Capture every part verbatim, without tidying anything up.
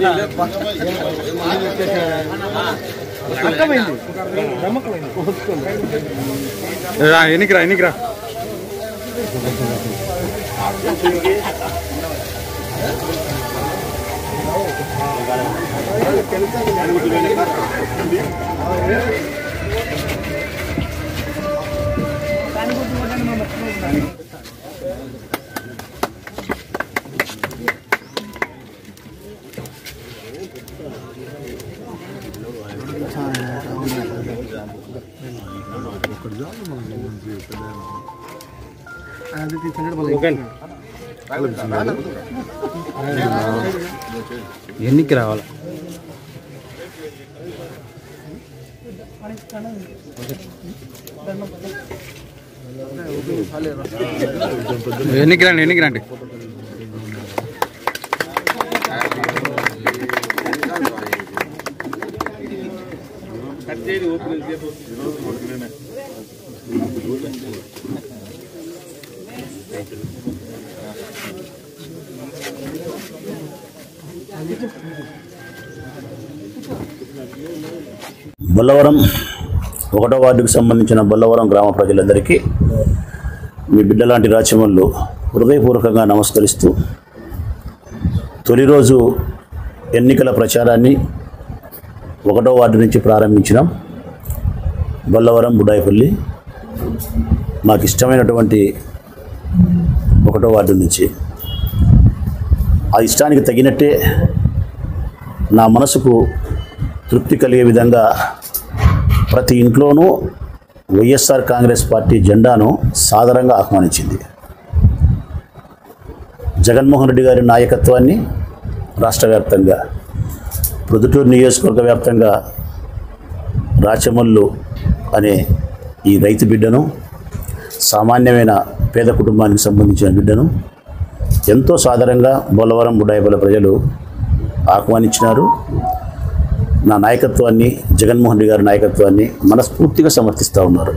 రా ఎన్నికి రా ఎన్నికి రా ఎన్నికి రావాలి ఎన్నికి రండి ఎన్నికి రండి బొల్లవరం ఒకటో వార్డుకు సంబంధించిన బొల్లవరం గ్రామ ప్రజలందరికీ మీ బిడ్డలాంటి రాచమల్లు హృదయపూర్వకంగా నమస్కరిస్తూ తొలి రోజు ఎన్నికల ప్రచారాన్ని ఒకటో వార్డు నుంచి ప్రారంభించినాం. బొల్లవరం బుడాయిపల్లి మాకు ఇష్టమైనటువంటి ఒకటో వార్డు నుంచి ఆ ఇష్టానికి తగినట్టే నా మనసుకు తృప్తి కలిగే విధంగా ప్రతి ఇంట్లోనూ వైఎస్ఆర్ కాంగ్రెస్ పార్టీ జెండాను సాదరంగా ఆహ్వానించింది. జగన్మోహన్ రెడ్డి గారి నాయకత్వాన్ని రాష్ట్ర వ్యాప్తంగా, ప్రొద్దుటూరు నియోజకవర్గ వ్యాప్తంగా రాచమల్లు అనే ఈ రైతు బిడ్డను, సామాన్యమైన పేద కుటుంబానికి సంబంధించిన బిడ్డను ఎంతో సాదరంగా బొల్లవరం బుడాయిపల్లి ప్రజలు ఆహ్వానించినారు. నా నాయకత్వాన్ని, జగన్మోహన్ రెడ్డి గారి నాయకత్వాన్ని మనస్ఫూర్తిగా సమర్థిస్తూ ఉన్నారు.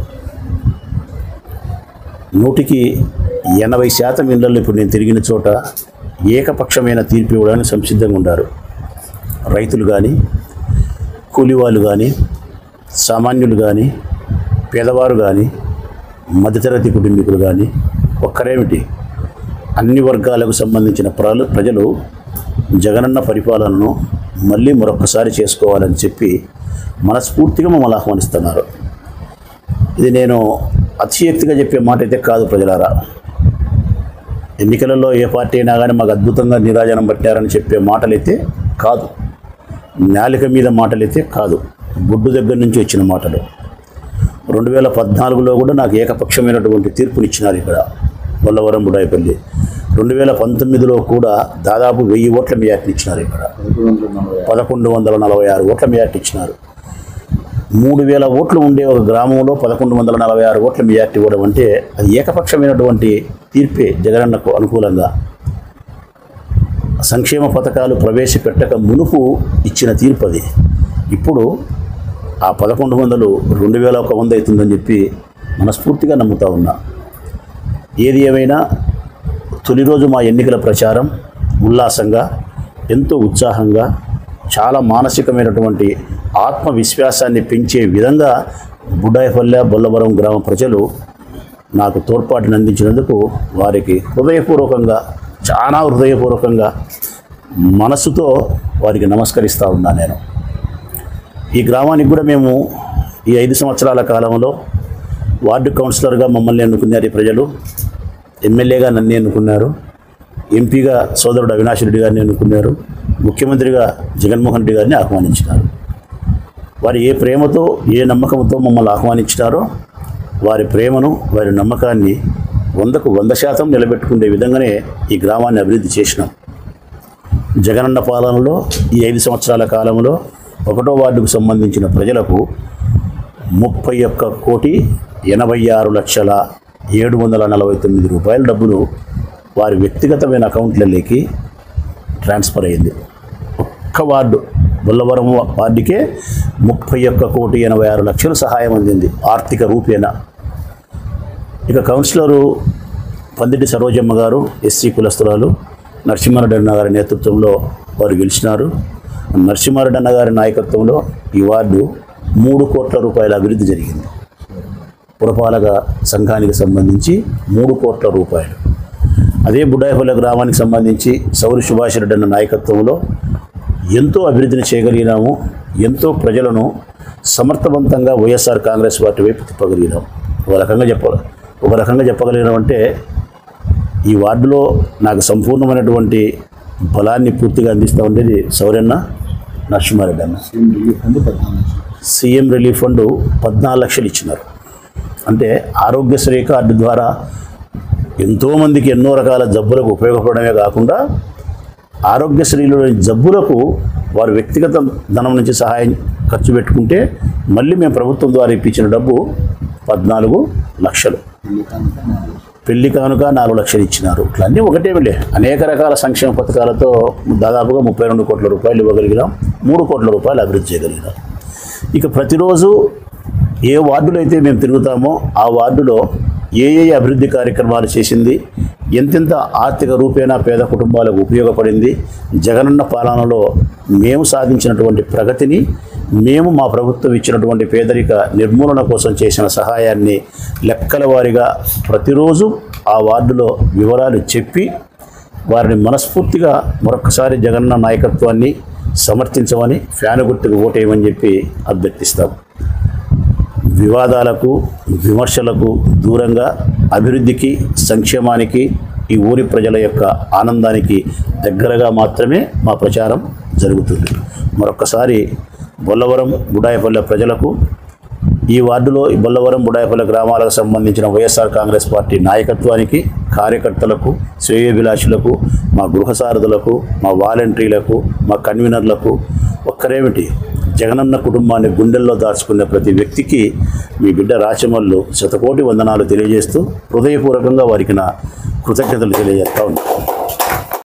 నూటికి ఎనభై శాతం ఇళ్లలో ఇప్పుడు నేను తిరిగిన చోట ఏకపక్షమైన తీర్పు ఇవ్వడానికి సంసిద్ధంగా ఉన్నారు. రైతులు కానీ, కూలివాళ్ళు కానీ, సామాన్యులు కానీ, పేదవారు కానీ, మధ్యతరగతి కుటుంబీకులు కానీ, ఒక్కరేమిటి అన్ని వర్గాలకు సంబంధించిన ప్రజలు ప్రజలు జగనన్న పరిపాలనను మళ్ళీ మరొకసారి చేసుకోవాలని చెప్పి మనస్ఫూర్తిగా మమ్మల్ని ఆహ్వానిస్తున్నారు. ఇది నేను అతిశయోక్తిగా చెప్పే మాట అయితే కాదు ప్రజలారా. ఎన్నికలలో ఏ పార్టీ అయినా కానీ మాకు అద్భుతంగా నీరాజనం పట్టారని చెప్పే మాటలైతే కాదు, నాలిక మీద మాటలైతే కాదు, గుడ్డు దగ్గర నుంచి వచ్చిన మాటలు. రెండు వేల పద్నాలుగులో కూడా నాకు ఏకపక్షమైనటువంటి తీర్పునిచ్చినారు ఇక్కడ బొల్లవరం బుడాయిపల్లి. రెండు వేల పంతొమ్మిదిలో కూడా దాదాపు వెయ్యి ఓట్ల మెజార్టీ ఇచ్చినారు. ఇక్కడ పదకొండు వందల నలభై ఆరు ఓట్ల మెజార్టీ ఇచ్చినారు. మూడు వేల ఓట్లు ఉండే ఒక గ్రామంలో పదకొండు వందల నలభై ఆరు ఓట్ల మెజార్టీ ఇవ్వడం అంటే అది ఏకపక్షమైనటువంటి తీర్పే. జగనన్నకు అనుకూలంగా సంక్షేమ పథకాలు ప్రవేశపెట్టక మునుపు ఇచ్చిన తీర్పు అది. ఇప్పుడు ఆ పదకొండు వందలు రెండు వేల ఒక వంద అవుతుందని చెప్పి మనస్ఫూర్తిగా నమ్ముతా ఉన్నా. ఏది ఏమైనా తొలి రోజు మా ఎన్నికల ప్రచారం ఉల్లాసంగా, ఎంతో ఉత్సాహంగా, చాలా మానసికమైనటువంటి ఆత్మవిశ్వాసాన్ని పెంచే విధంగా బుడాయిపల్లె బొల్లవరం గ్రామ ప్రజలు నాకు తోడ్పాటుని అందించినందుకు వారికి హృదయపూర్వకంగా, చాలా హృదయపూర్వకంగా మనసుతో వారికి నమస్కరిస్తూ ఉన్నా. నేను ఈ గ్రామానికి కూడా మేము ఈ ఐదు సంవత్సరాల కాలంలో వార్డు కౌన్సిలర్గా మమ్మల్ని ఎన్నుకున్నారు ఈ ప్రజలు, ఎమ్మెల్యేగా నన్ను ఎన్నుకున్నారు, ఎంపీగా సోదరుడు అవినాష్ రెడ్డి గారిని ఎన్నుకున్నారు, ముఖ్యమంత్రిగా జగన్మోహన్ రెడ్డి గారిని ఆహ్వానించినారు. వారు ఏ ప్రేమతో, ఏ నమ్మకంతో మమ్మల్ని ఆహ్వానించినారో వారి ప్రేమను, వారి నమ్మకాన్ని వందకు వంద శాతం నిలబెట్టుకునే విధంగానే ఈ గ్రామాన్ని అభివృద్ధి చేసినాం. జగనన్న పాలనలో ఈ ఐదు సంవత్సరాల కాలంలో ఒకటో వార్డుకు సంబంధించిన ప్రజలకు ముప్పై ఒక్క కోటి ఎనభై ఆరు లక్షల ఏడు వందల నలభై తొమ్మిది రూపాయల డబ్బులు వారి వ్యక్తిగతమైన అకౌంట్లలోకి ట్రాన్స్ఫర్ అయింది. ఒక్క వార్డు బొల్లవరం వార్డుకే ముప్పై ఒక్క కోటి ఎనభై ఆరు లక్షలు సహాయం అందింది ఆర్థిక రూపేణ. ఇక కౌన్సిలరు పందిటి సరోజమ్మ గారు ఎస్సీ కులస్తురాలు, నరసింహారెడ్డి గారి నేతృత్వంలో వారు గెలిచినారు. నరసింహారెడ్డి అన్న గారి నాయకత్వంలో ఈ వార్డు మూడు కోట్ల రూపాయల అభివృద్ధి జరిగింది. పురపాలక సంఘానికి సంబంధించి మూడు కోట్ల రూపాయలు. అదే బుడ్డాయిపల్లె గ్రామానికి సంబంధించి సౌరి సుభాష్ రెడ్డి అన్న నాయకత్వంలో ఎంతో అభివృద్ధిని చేయగలిగినాము. ఎంతో ప్రజలను సమర్థవంతంగా వైఎస్ఆర్ కాంగ్రెస్ పార్టీ వైపు తిప్పగలిగినాం. ఒక రకంగా చెప్ప ఒక రకంగా చెప్పగలిగినామంటే ఈ వార్డులో నాకు సంపూర్ణమైనటువంటి బలాన్ని పూర్తిగా అందిస్తూ ఉండేది సౌరన్న నరసింహారెడ్డి అన్న. సీఎం రిలీఫ్ ఫండ్ పద్నాలుగు లక్షలు ఇచ్చినారు. అంటే ఆరోగ్యశ్రీ కార్డు ద్వారా ఎంతోమందికి ఎన్నో రకాల జబ్బులకు ఉపయోగపడమే కాకుండా ఆరోగ్యశ్రీలోని జబ్బులకు వారు వ్యక్తిగత ధనం నుంచి సహాయం ఖర్చు పెట్టుకుంటే మళ్ళీ మేము ప్రభుత్వం ద్వారా ఇప్పించిన డబ్బు పద్నాలుగు లక్షలు. పెళ్లి కానుక నాలుగు లక్షలు ఇచ్చినారు. ఇట్లా అన్నీ ఒకటేమిలే అనేక రకాల సంక్షేమ పథకాలతో దాదాపుగా ముప్పై రెండు కోట్ల రూపాయలు ఇవ్వగలిగినాం. మూడు కోట్ల రూపాయలు అభివృద్ధి చేయగలిగినాం. ఇక ప్రతిరోజు ఏ వార్డులో అయితే మేము తిరుగుతామో ఆ వార్డులో ఏ ఏ అభివృద్ధి కార్యక్రమాలు చేసింది, ఎంతెంత ఆర్థిక రూపేణా పేద కుటుంబాలకు ఉపయోగపడింది, జగనన్న పాలనలో మేము సాధించినటువంటి ప్రగతిని, మేము మా ప్రభుత్వం ఇచ్చినటువంటి పేదరిక నిర్మూలన కోసం చేసిన సహాయాన్ని లెక్కల వారీగా ప్రతిరోజు ఆ వార్డులో వివరాలు చెప్పి వారిని మనస్ఫూర్తిగా మరొకసారి జగనన్న నాయకత్వాన్ని సమర్థించమని, ఫ్యాను గుర్తుకు ఓటేయమని చెప్పి అభ్యర్థిస్తాం. వివాదాలకు విమర్శలకు దూరంగా అభివృద్ధికి సంక్షేమానికి ఈ ఊరి ప్రజల యొక్క ఆనందానికి దగ్గరగా మాత్రమే మా ప్రచారం జరుగుతుంది. మరొకసారి బొల్లవరం బుడాయిపల్లె ప్రజలకు, ఈ వార్డులో బొల్లవరం బుడాయిపల్లె గ్రామాలకు సంబంధించిన వైఎస్ఆర్ కాంగ్రెస్ పార్టీ నాయకత్వానికి, కార్యకర్తలకు, శ్రేయోభిలాషులకు, మా గృహసారథులకు, మా వాలంటీర్లకు, మా కన్వీనర్లకు, ఒక్కరేమిటి జగనన్న కుటుంబాన్ని గుండెల్లో దాచుకునే ప్రతి వ్యక్తికి మీ బిడ్డ రాచమల్లు శతకోటి వందనాలు తెలియజేస్తూ హృదయపూర్వకంగా వారికి నా కృతజ్ఞతలు తెలియజేస్తూ ఉంటాను.